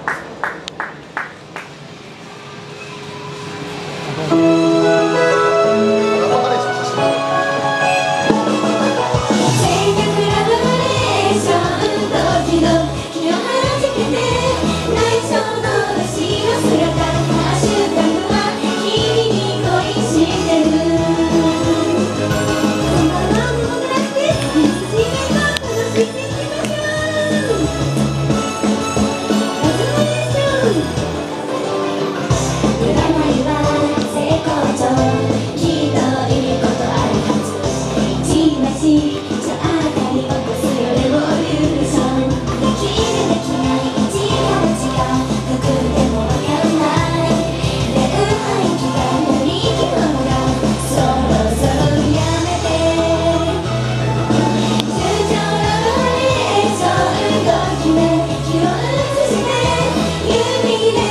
君で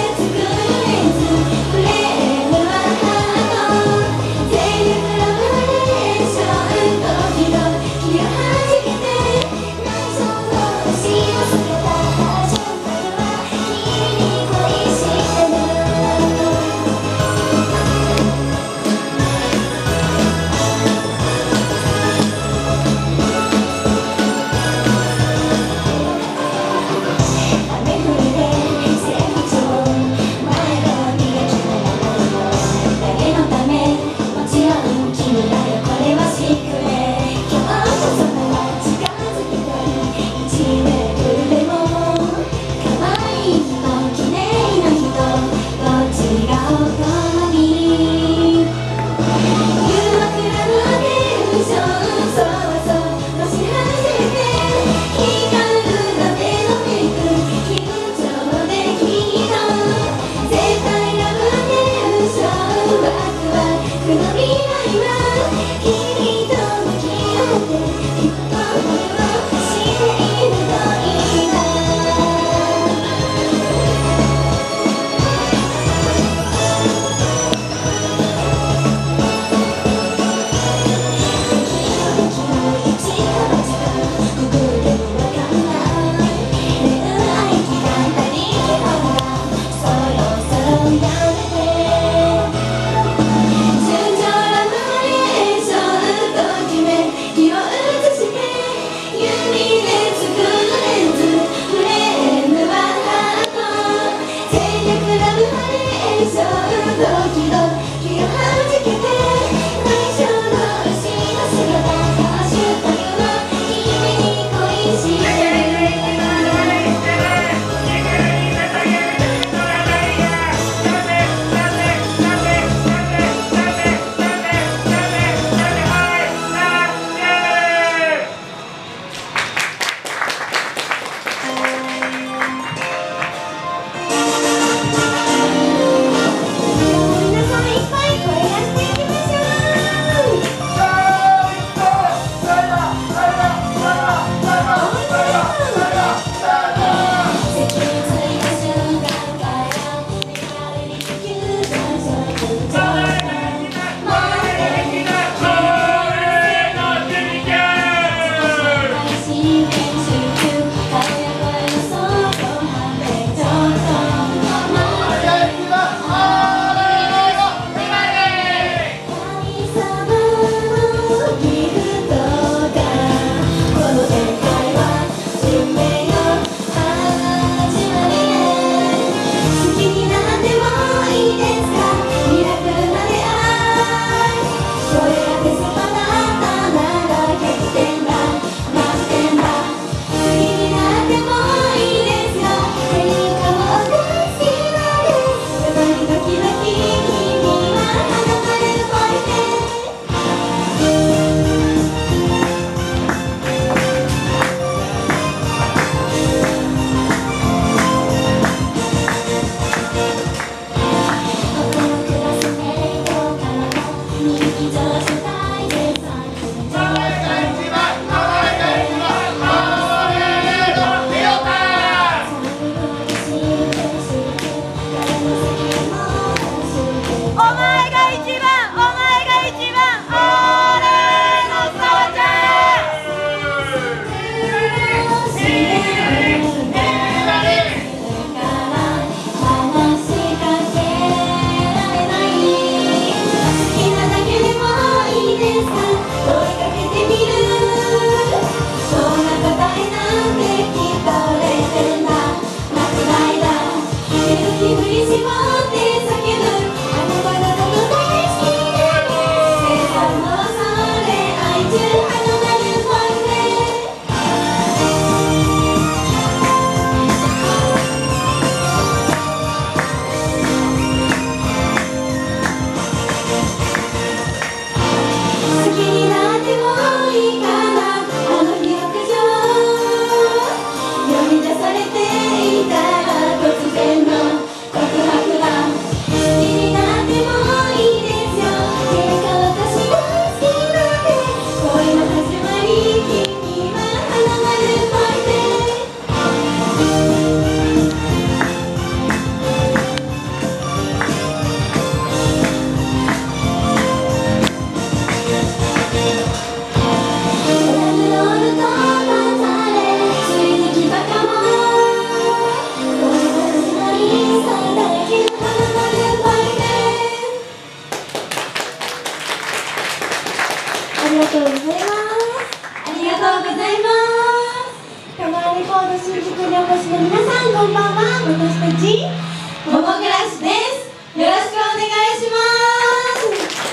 私たちモモグラスです。よろしくお願いします。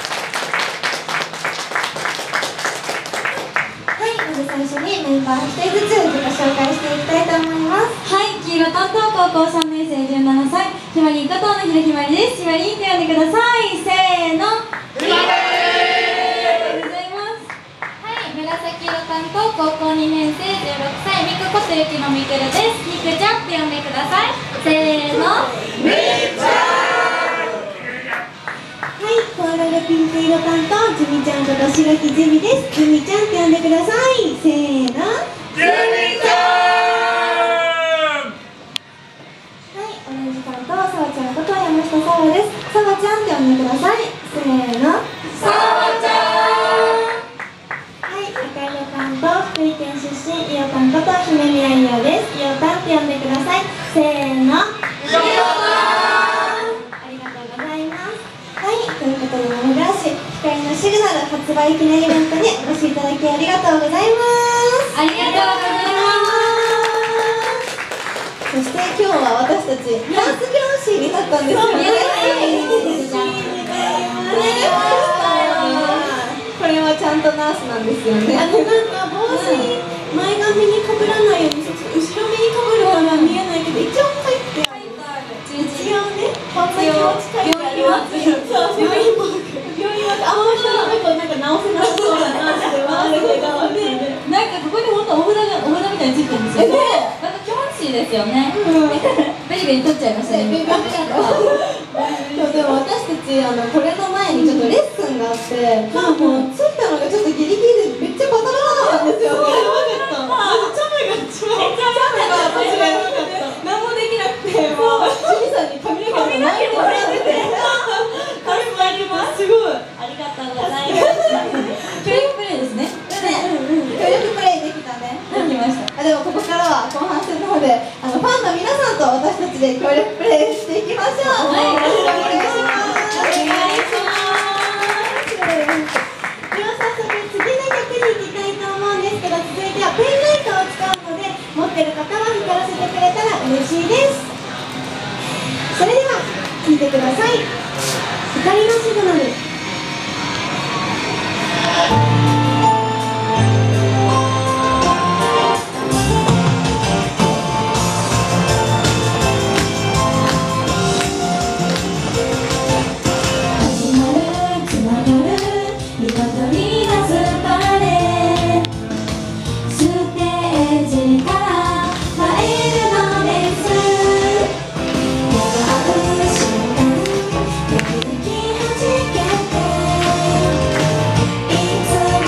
はい、まず最初にメンバー1人ずつ自己紹介していきたいと思います。 はい、黄色担当高校3年生17歳ひまりん加藤のひろひまりです。ひまりんって呼んでください。せーの、ひまりー。ありがとうございます。 はい、紫色担当高校2年生16歳みくことゆきのみくるです。みくちゃんって呼んでください。せーの、 みーちゃん。はい、コーラルピンク色担当ジミちゃんこと白木ジミです。ジミちゃんって呼んでください。せーの、ジミちゃん。はい、オレンジ担当さわちゃんこと山下さわです。さわちゃんって呼んでください。せーの、さわちゃん。はい、赤色担当福井県出身いおたんこと姫宮いおです。いおたんって呼んでください。せーの、いおたん。ありがとうございます。はい、ということでモモグラシ光のシグナル発売記念イベントにお越しいただきありがとうございます。 ありがとうございます。 そして今日は私たちナース教師になったんですよね。これはちゃんとナースなんですよね。 なんか帽子前髪にかぶらないように後ろ目にかぶるから見えないけど一応書いてある。一応ね、こんな気持ち書いてあります。そう、病院マーク。病院マーク。あんまりなんか直せなさそうだなってはあるけど、 なんかここに本当お札みたいについてるんですよ。なんか気持ちいいですよね。ベリベリ取っちゃいましたね。 でも私たちこれの前にちょっとレッスンがあって、もう着いたのがちょっとギリギリでめっちゃバタバタだったんですよ。やばかった。チャメが一番私がやばかった。何もできなくて、もうジミさんに髪の毛巻いてもらってて、すごい。 ありがとうございます。協力プレイですね。 協力プレイできたね。 できました。 でもここからは後半戦の方でファンの皆さんと私たちで協力プレイしていきましょう。 はい、 よろしくお願いします。 お願いします。 では早速次の曲に行きたいと思うんですけど、続いてはペンライトを使うので持ってる方は光らせてくれたら嬉しいです。それでは聴いてください。光のシグナル。 いつ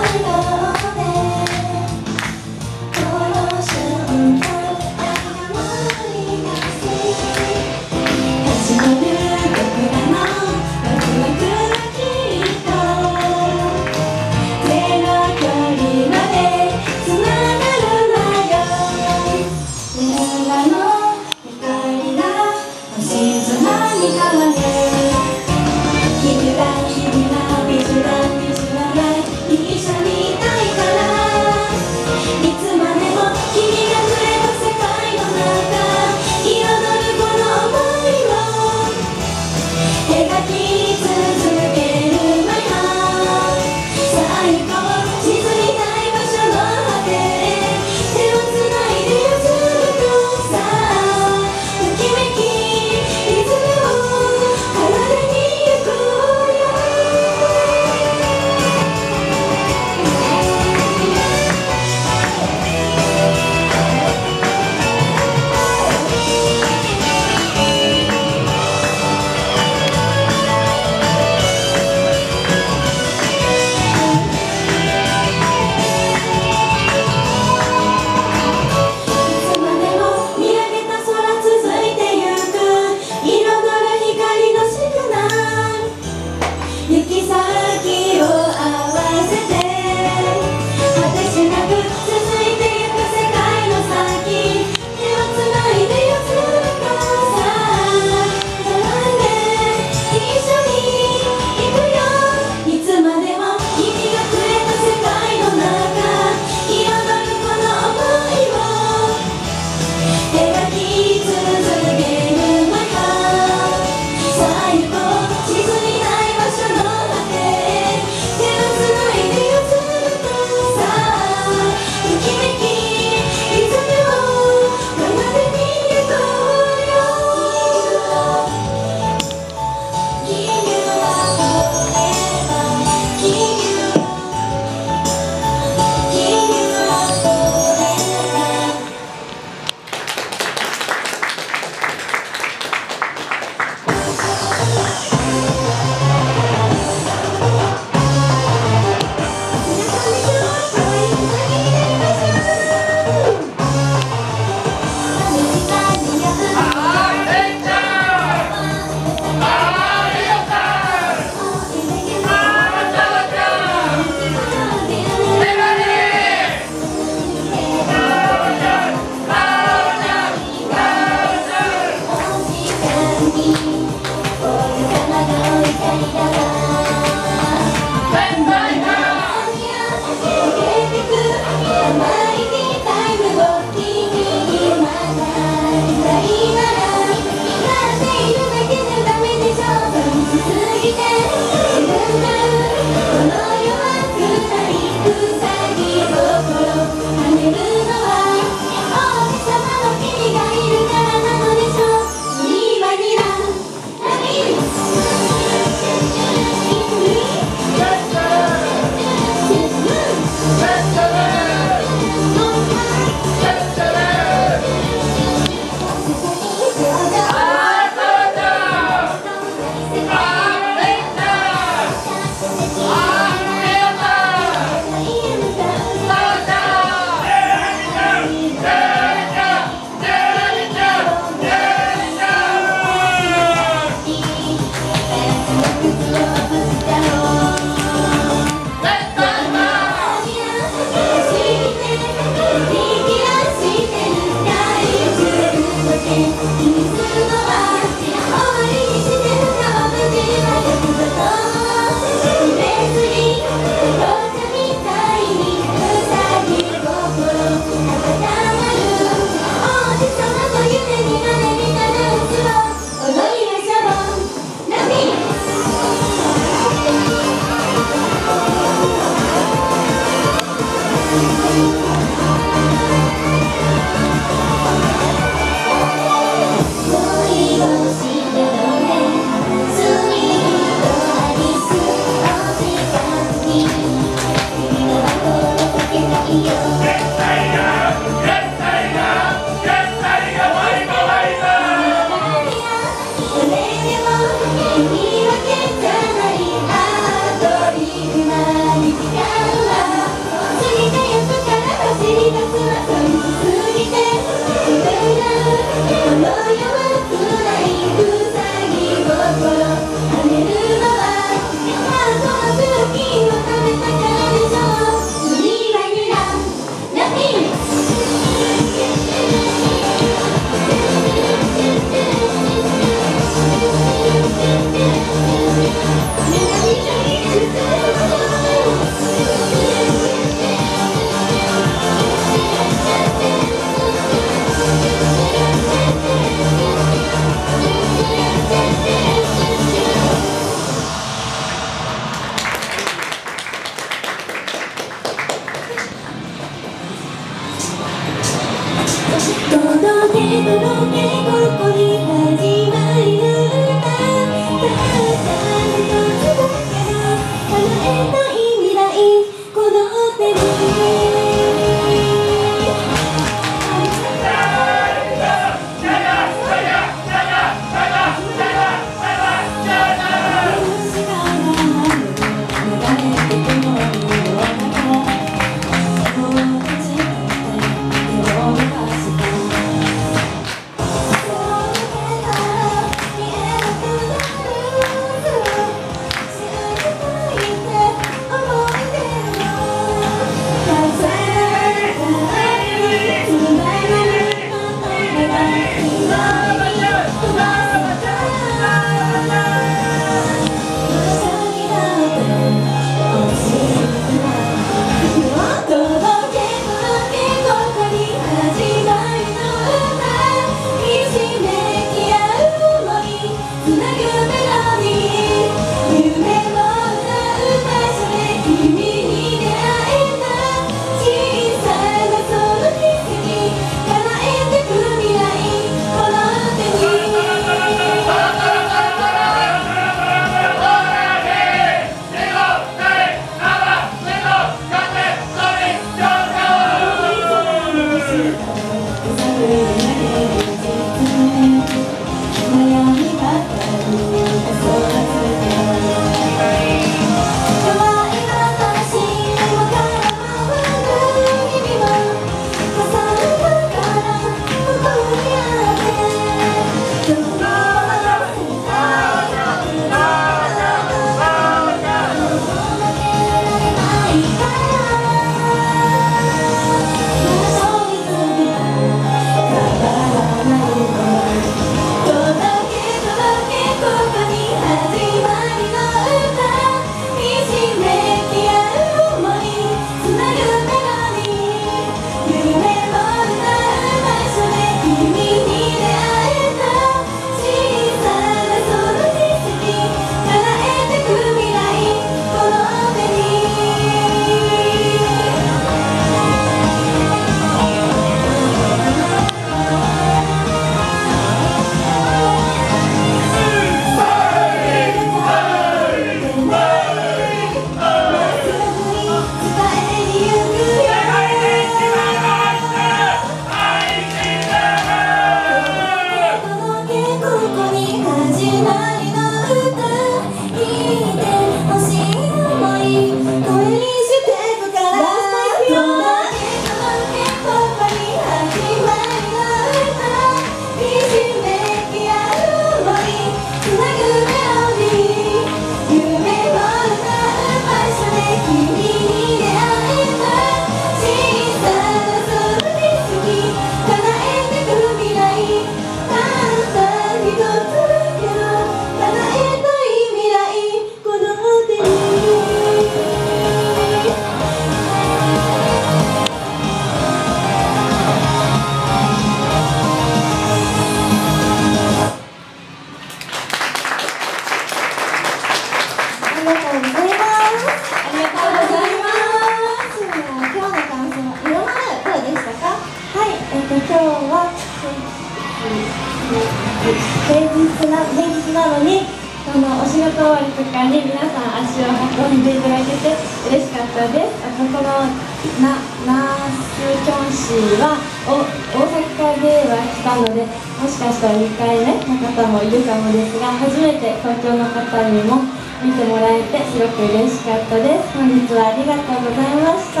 平日なのにお仕事終わりとかに皆さん足を運んでいただけて嬉しかったです。このナースキョンシーは大阪では来たので、もしかしたら2回目の方もいるかもですが、初めて東京の方にも見てもらえてすごく嬉しかったです。本日はありがとうございました。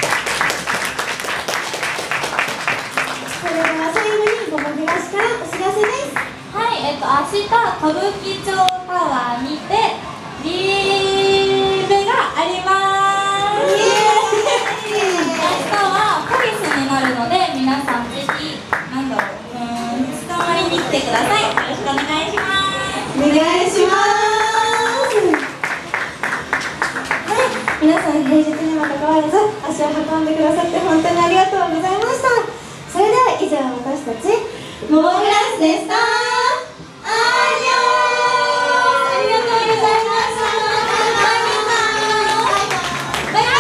それでは最後にごまぐらしからお知らせです。 はい、明日歌舞伎町タワーにてリーベがあります。明日はポリスになるので、皆さんぜひ捕まりに来てください。よろしくお願いします。 お願いします。はい、皆さん平日にもかかわらず足を運んでくださって本当にありがとうございました。それでは以上、私たちモモグラスでした。ありがとうございました。バイバイ。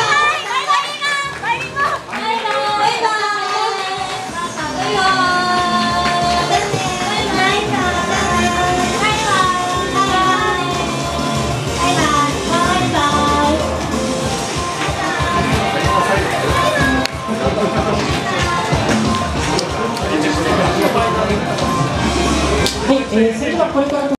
バイバイ。バイバイ。バイバイ。 それではこれから